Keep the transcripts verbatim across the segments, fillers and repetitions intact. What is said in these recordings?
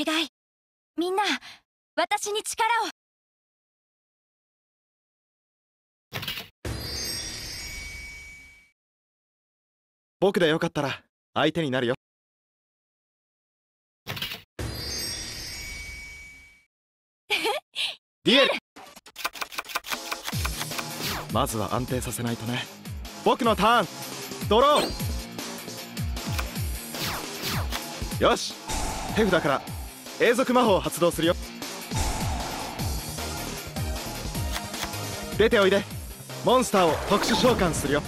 願い。みんな、私に力を。 僕でよかったら相手になるよ。デュエル。まずは安定させないとね。僕のターン。ドロー。よし、手札から永続魔法を発動するよ。出ておいで。モンスターを特殊召喚するよ。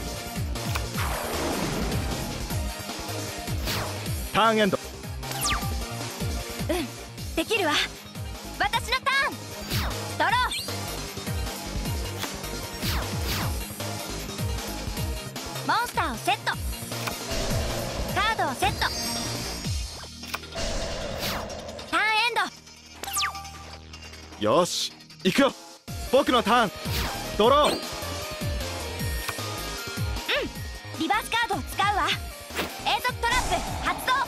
ターンエンド。 うん、できるわ。私のターン。ドロー。モンスターをセット。カードをセット。ターンエンド。 よし、行くよ。僕のターン。ドロー。うん、 リバースカードを使うわ。永続トラップ発動。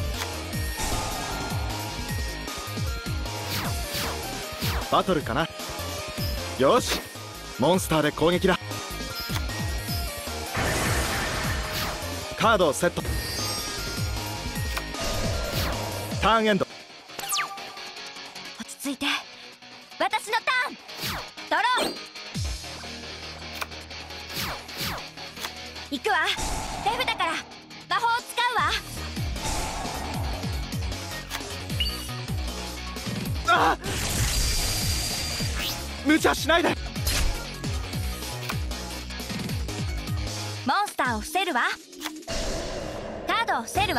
バトルかな。よし、モンスターで攻撃だ。カードをセット。ターンエンド。 落ち着いて。私のターン。ドロー。行くわ。手札から魔法を使うわ。 あっ、無茶しないで。 モンスターを伏せるわ。カードを伏せるわ。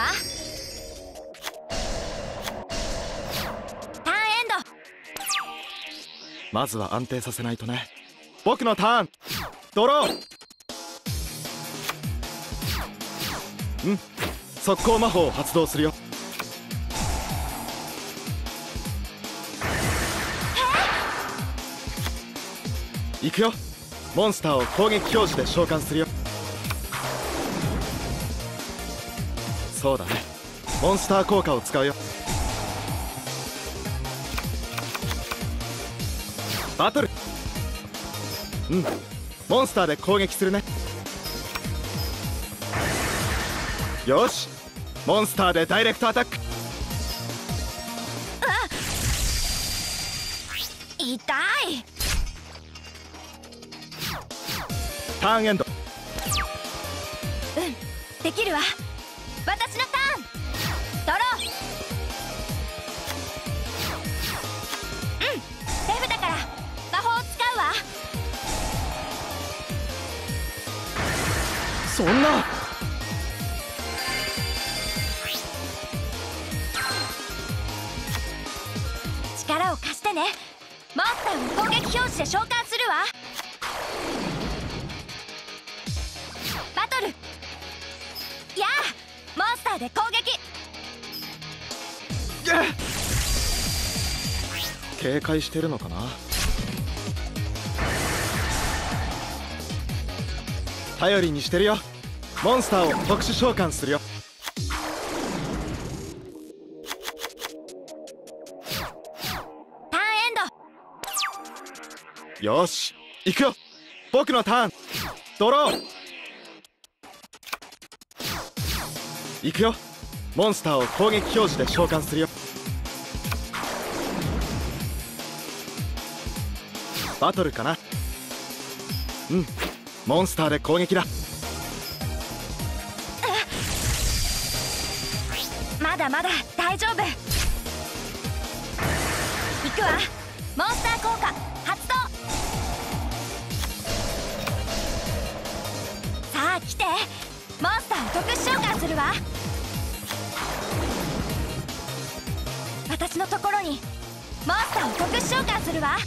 ターンエンド。 まずは安定させないとね。僕のターン。ドロー。うん、速攻魔法を発動するよ。行くよ。モンスターを攻撃表示で召喚するよ。そうだね、モンスター効果を使うよ。バトル。うん、モンスターで攻撃するね。よし、モンスターでダイレクトアタック。 痛い。 ターンエンド。 うん、できるわ。私のターン。ドロー。うん、手札から魔法を使うわ。 そんな。 力を貸してね。モンスターを攻撃表示で召喚するわ。バトル。やあ、モンスターで攻撃。 警戒してるのかな。頼りにしてるよ。モンスターを特殊召喚するよ。 ターンエンド。 よし、行くよ。僕のターン。ドロー。行くよ。モンスターを攻撃表示で召喚するよ。バトルかな。うん、モンスターで攻撃だ。 まだまだ大丈夫。行くわ。モンスター効果発動。さあ来て。モンスターを特殊召喚するわ。私のところにモンスターを特殊召喚するわ。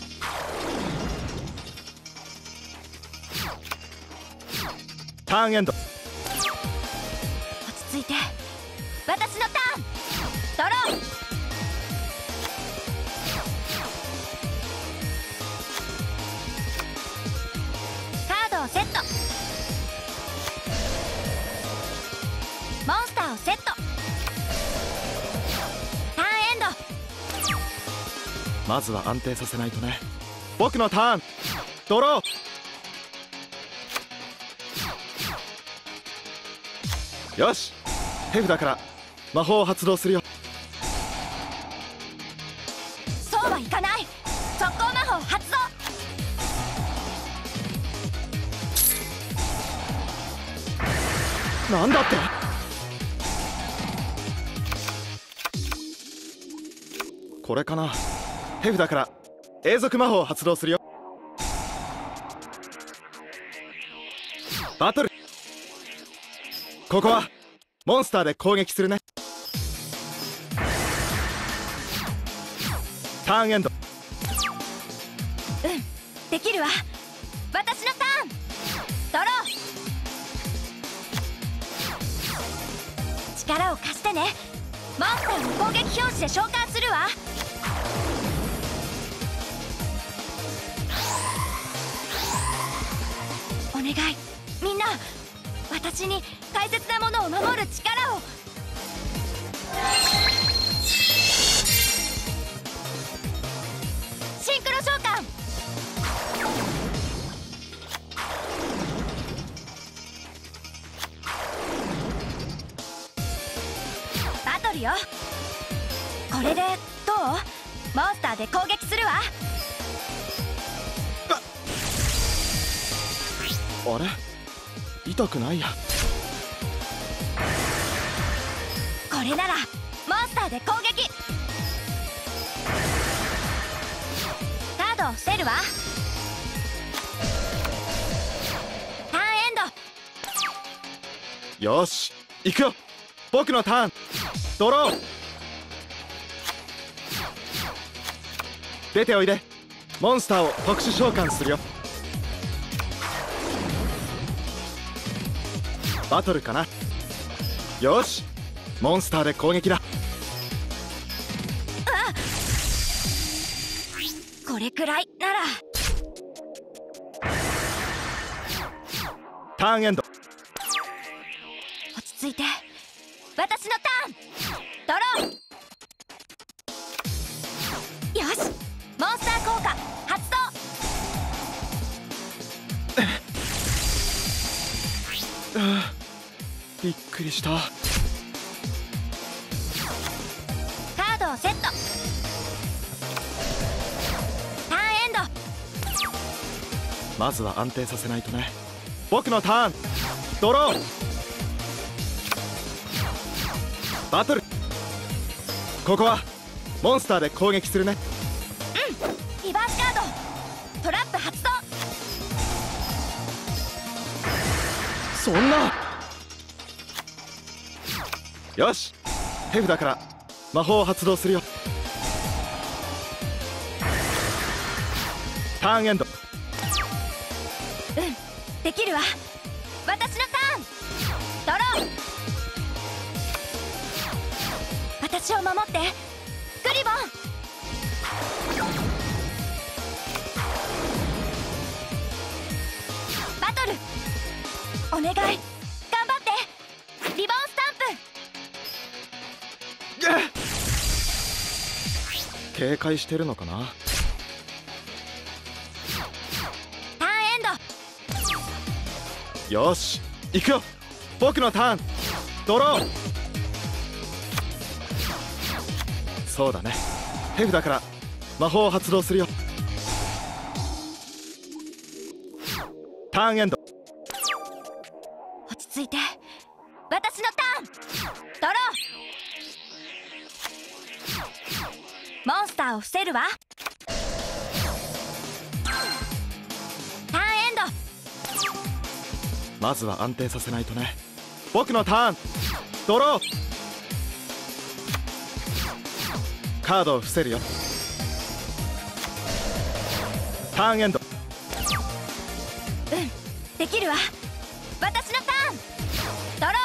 ターンエンド。 落ち着いて。私のターン。ドロー。カードをセット。モンスターをセット。ターンエンド。 まずは安定させないとね。僕のターン。ドロー。よし、手札から魔法を発動するよ。 そうはいかない。速攻魔法発動。 なんだって。これかな。手札から永続魔法を発動するよ。バトル。ここはモンスターで攻撃するね。ターンエンド。 うんできるわ。私のターン。ドロー。力を貸してね。モンスターの攻撃表示で召喚するわ。お願いみんな、私に大切なものを守る力を。シンクロ召喚。バトルよ。これでどう？モンスターで攻撃するわ。 あれ、痛くないや。 これならモンスターで攻撃。カードを伏せるわ。ターンエンド。 よし、行くよ。僕のターン。ドロー。出ておいで。モンスターを特殊召喚するよ。バトルかな。よし、モンスターで攻撃だ。 これくらいなら。 ターンエンド。 落ち着いて。私のターン。ドロー。よし、モンスター効果発動。 びっくりした。 カードをセット。ターンエンド。 まずは安定させないとね。僕のターン。ドロー。バトル。ここはモンスターで攻撃するね。 うん、リバースカード。トラップ発動。 そんな。よし、手札から魔法を発動するよ。ターンエンド。 うんできるわ。私のターン。ドロー。私を守ってクリボン。バトル。お願い頑張って。リボンスタンプ。 警戒してるのかな。 ターンエンド。 よし、行くよ。僕のターン。ドロー。そうだね。手札から魔法を発動するよ。ターンエンド。 落ち着いて。私のターン。ドロー。モンスターを伏せるわ。ターンエンド。 まずは安定させないとね。僕のターン。ドロー。カードを伏せるよ。ターンエンド。 うんできるわ。私のターン。ドロ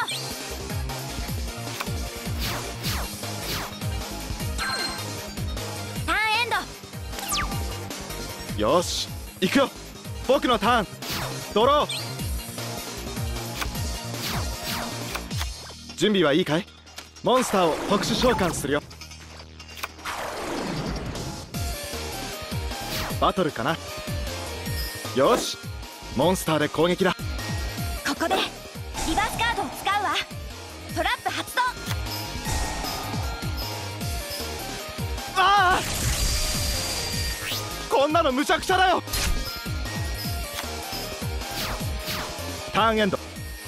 ー。ターンエンド。 よし、行くよ。僕のターン。ドロー。準備はいいかい。モンスターを特殊召喚するよ。 バトルかな。よし、モンスターで攻撃だ。 ここでリバースカードを使うわ。トラップ発動。 ああ、こんなのむちゃくちゃだよ。ターンエンド。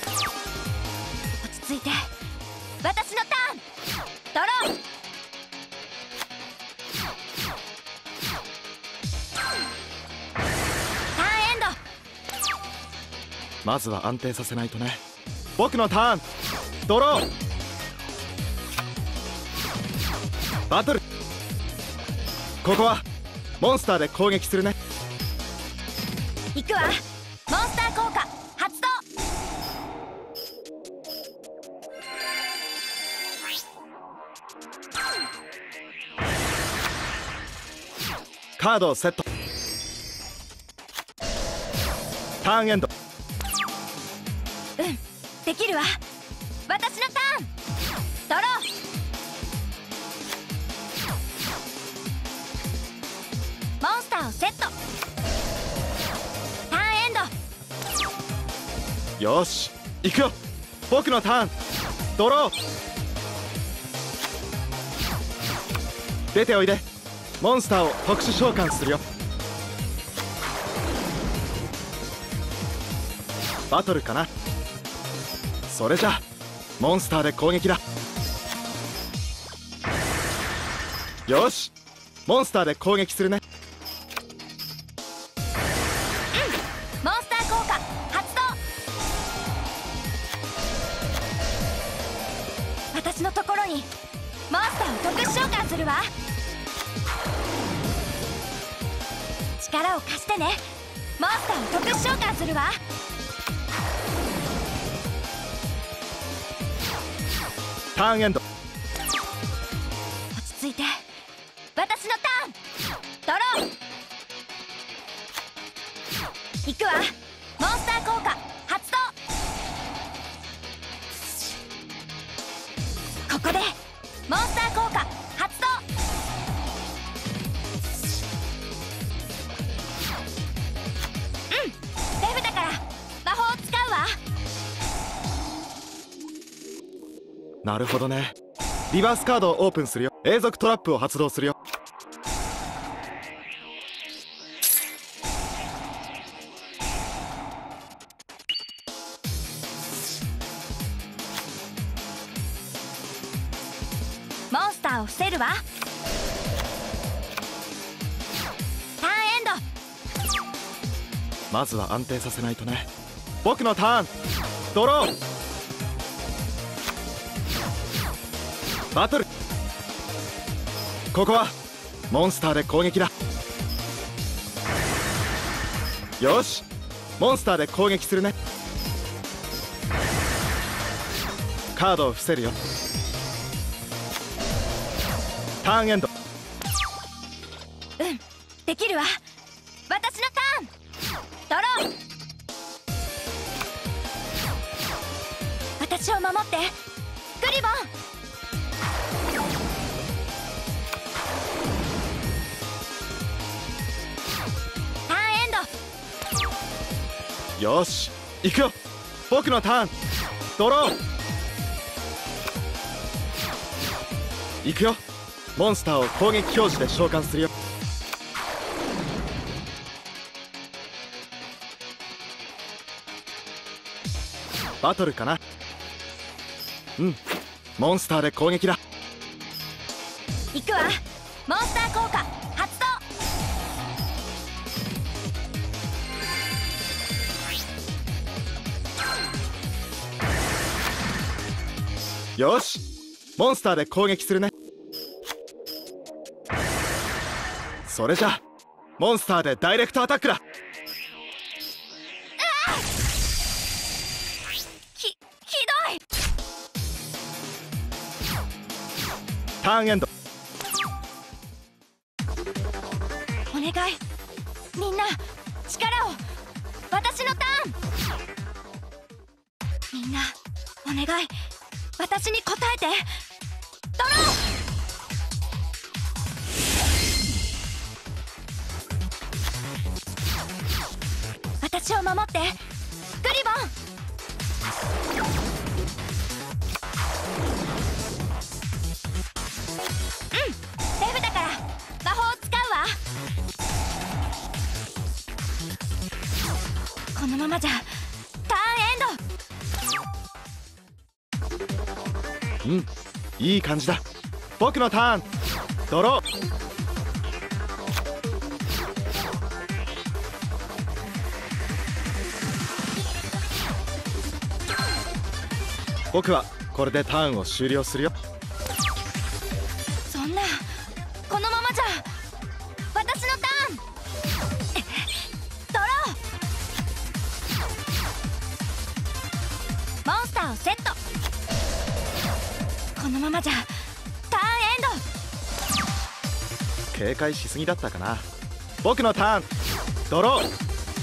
落ち着いて、私のターン。ドロー。ターンエンド。 まずは安定させないとね。僕のターン。ドロー。バトル。ここはモンスターで攻撃するね。 行くわ。モンスター効果発動。 カードをセット。ターンエンド。 うんできるわ。私のターン。ドロー。モンスターをセット。ターンエンド。 よし、行くよ。僕のターン。ドロー。出ておいで。モンスターを特殊召喚するよ。バトルかな。それじゃモンスターで攻撃だ。よし、モンスターで攻撃するね。 モンスター効果発動。私のところにモンスターを特殊召喚するわ。力を貸してね。モンスターを特殊召喚するわ。 ターンエンド。 落ち着いて、私のターン。ドロー。行くわ。モンスター効果発動。ここでモンスター効果発動。うんデブだから魔法を使うわ。 なるほどね。リバースカードをオープンするよ。永続トラップを発動するよ。 モンスターを伏せるわ。ターンエンド。 まずは安定させないとね。僕のターン。ドロー。バトル。ここはモンスターで攻撃だ。よし、モンスターで攻撃するね。カードを伏せるよ。ターンエンド。 うんできるわ。私のターン。ドロー。私を守ってグリボン。ターンエンド。 よし、行くよ。僕のターン。ドロー。行くよ。モンスターを攻撃表示で召喚するよ。バトルかな。うん、モンスターで攻撃だ。 行くわ。モンスター効果発動。 よし、モンスターで攻撃するね。それじゃモンスターでダイレクトアタックだ。 ひひどい。 ターンエンド。 お願いみんな力を。私のターン。みんなお願い私に応えて。ドロー。 私を守ってグリボン。うん、手札から魔法を使うわ。このままじゃターンエンド。 うん、いい感じだ。僕のターン。ドロー。僕はこれでターンを終了するよ。 そんな、このままじゃ私のターン。ドロー。モンスターをセット。このままじゃターンエンド。 警戒しすぎだったかな。僕のターン。ドロー。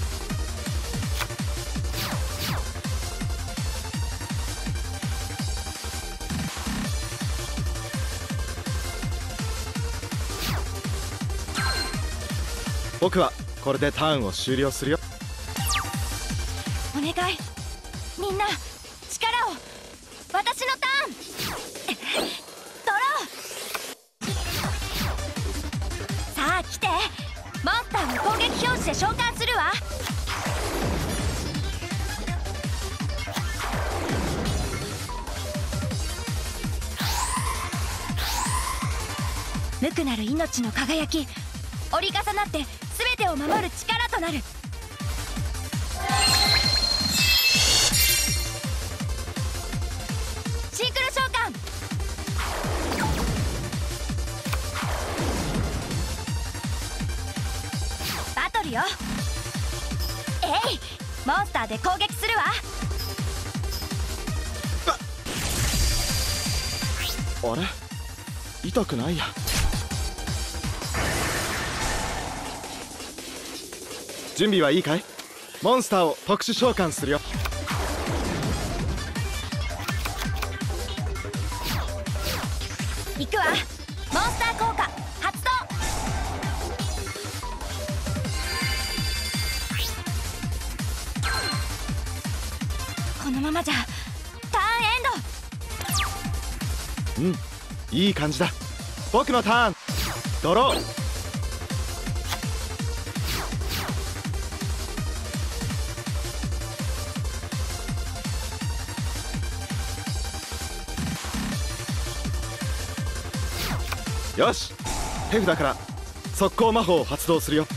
僕はこれでターンを終了するよ。 お願い、みんな力を。私のターン。ドロー。さあ来て、モンスターを攻撃表示で召喚するわ。無垢なる命の輝き、折り重なって全てを守る力となる。シンクロ召喚。バトルよ。えい、モンスターで攻撃するわ。 あれ、痛くないや。準備はいいかい？モンスターを特殊召喚するよ。 行くわ。モンスター効果発動。このままじゃターンエンド。 うん、いい感じだ。僕のターン。ドロー。よし、手札から速攻魔法を発動するよ。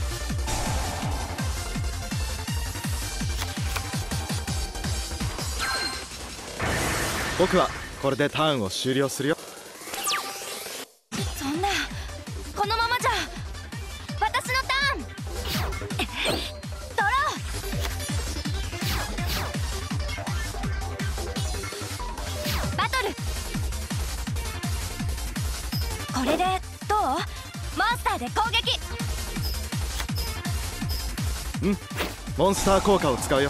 僕はこれでターンを終了するよ。 そんな、このままじゃ私のターン。ドロー。バトル。これでどう？モンスターで攻撃。 うん、モンスター効果を使うよ。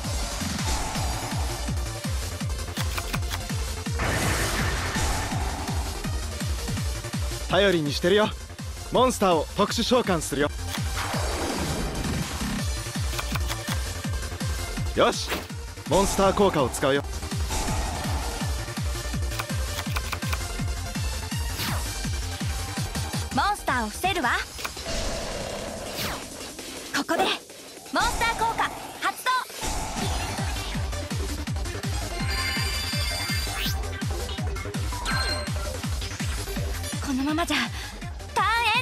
頼りにしてるよ。モンスターを特殊召喚するよ。よし、モンスター効果を使うよ。 モンスターを伏せるわ。ここでモンスター効果発動。このままじゃターンエン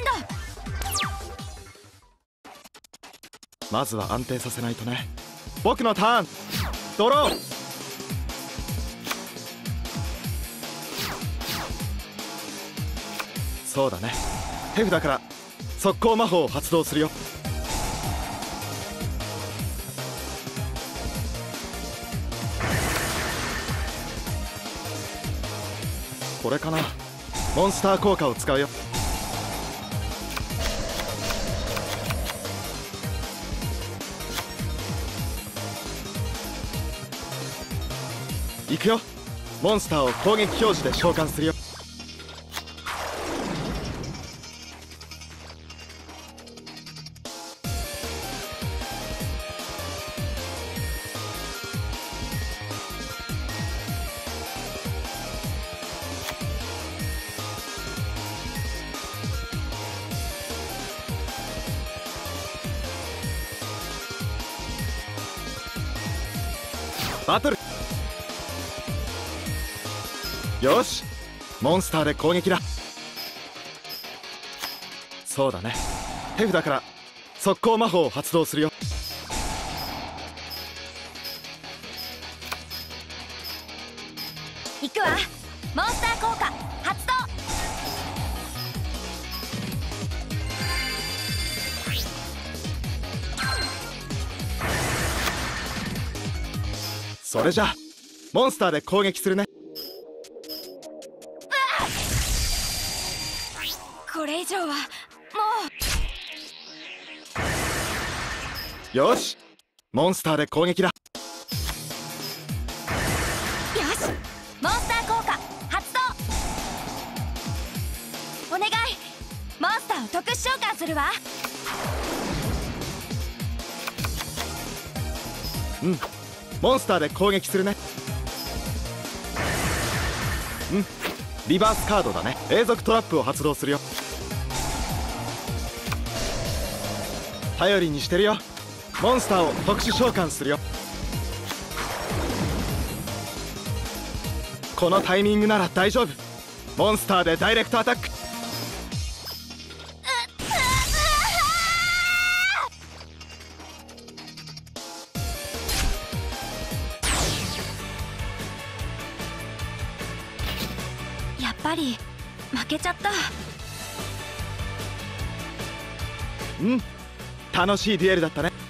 ド。 まずは安定させないとね。僕のターン。ドロー。そうだね、手札から速攻魔法を発動するよ。これかな。モンスター効果を使うよ。行くよ。モンスターを攻撃表示で召喚するよ。 バトル。よし、モンスターで攻撃だ。そうだね、手札から速攻魔法を発動するよ。 行くわ。モンスター効果発動。 それじゃモンスターで攻撃するね。 これ以上はもう。よし、モンスターで攻撃だ。 よし、モンスター効果発動。お願い、モンスターを特殊召喚するわ。 うん、モンスターで攻撃するね。うん、リバースカードだね。永続トラップを発動するよ。頼りにしてるよ。モンスターを特殊召喚するよ。このタイミングなら大丈夫。モンスターでダイレクトアタック。 やっぱり負けちゃった。 うん、楽しいデュエルだったね。